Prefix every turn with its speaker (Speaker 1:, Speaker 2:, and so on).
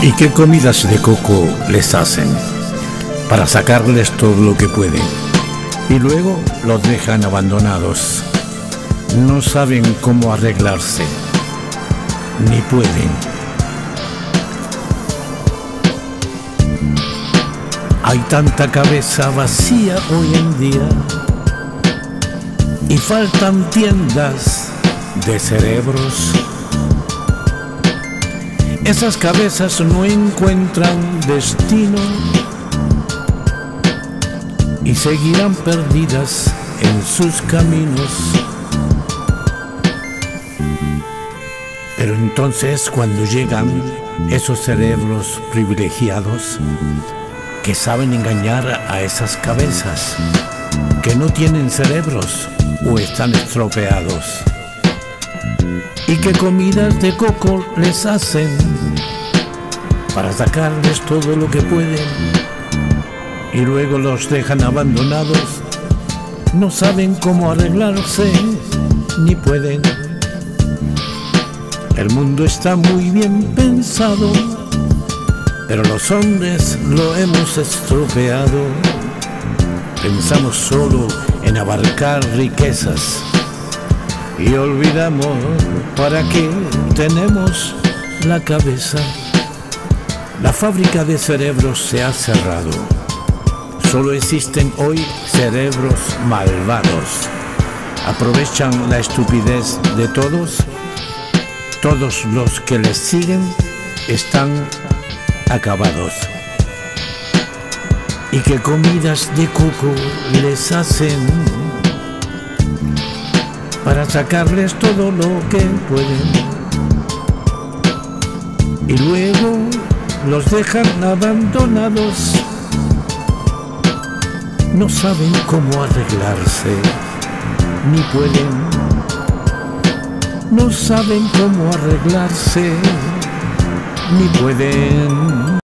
Speaker 1: ¿Y qué comidas de coco les hacen para sacarles todo lo que pueden? Y luego los dejan abandonados. No saben cómo arreglarse, ni pueden. Hay tanta cabeza vacía hoy en día y faltan tiendas de cerebros. Esas cabezas no encuentran destino y seguirán perdidas en sus caminos. Pero entonces, cuando llegan esos cerebros privilegiados que saben engañar a esas cabezas que no tienen cerebros o están estropeados, ¿y qué comidas de coco les hacen para sacarles todo lo que pueden? Y luego los dejan abandonados, no saben cómo arreglarse, ni pueden. El mundo está muy bien pensado, pero los hombres lo hemos estropeado. Pensamos solo en abarcar riquezas y olvidamos para qué tenemos la cabeza. La fábrica de cerebros se ha cerrado. Solo existen hoy cerebros malvados. Aprovechan la estupidez de todos. Todos los que les siguen están acabados. ¿Y qué comidas de coco les hacen para sacarles todo lo que pueden? Y luego los dejan abandonados. No saben cómo arreglarse, ni pueden. No saben cómo arreglarse, ni pueden.